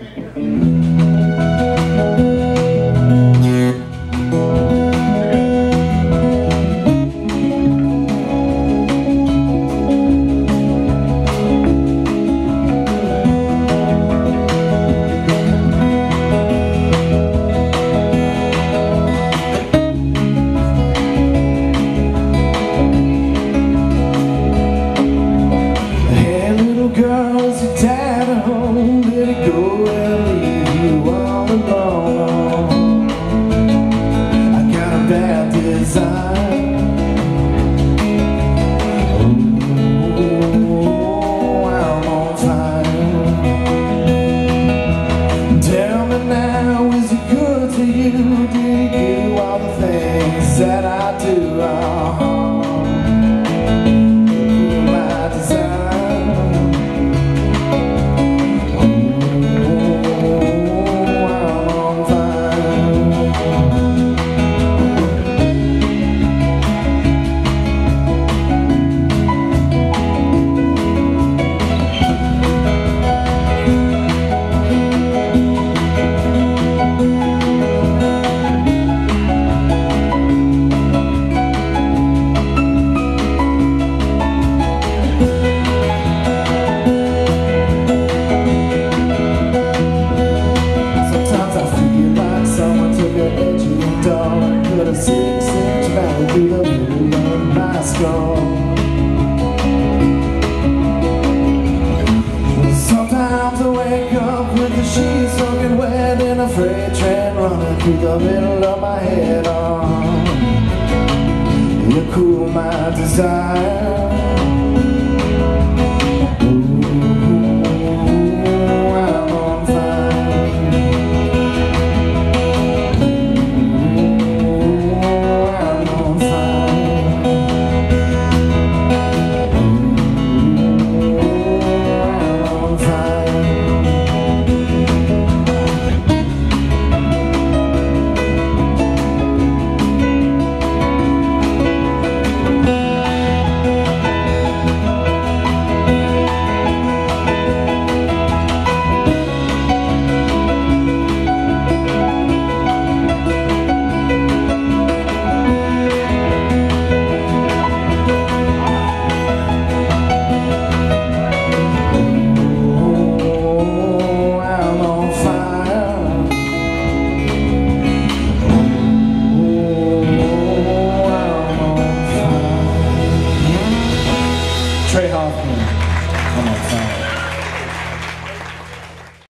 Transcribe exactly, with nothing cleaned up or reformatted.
That I do wrong. My desire. Oh, I'm on fire. Put a six-inch valley through the middle of my skull. Sometimes I wake up with the sheets soaking wet and a freight train running through the middle of my head. Oh, you cool my desire.